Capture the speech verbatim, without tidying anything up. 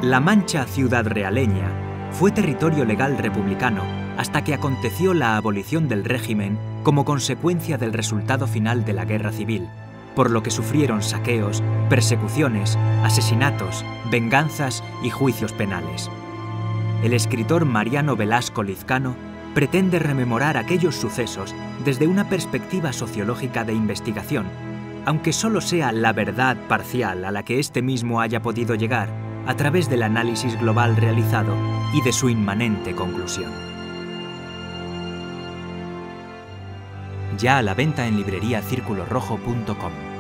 La Mancha ciudad realeña fue territorio legal republicano hasta que aconteció la abolición del régimen como consecuencia del resultado final de la Guerra Civil, por lo que sufrieron saqueos, persecuciones, asesinatos, venganzas y juicios penales. El escritor Mariano Velasco Lizcano pretende rememorar aquellos sucesos desde una perspectiva sociológica de investigación, aunque solo sea la verdad parcial a la que éste mismo haya podido llegar a través del análisis global realizado y de su inmanente conclusión. Ya a la venta en librería círculo rojo punto com.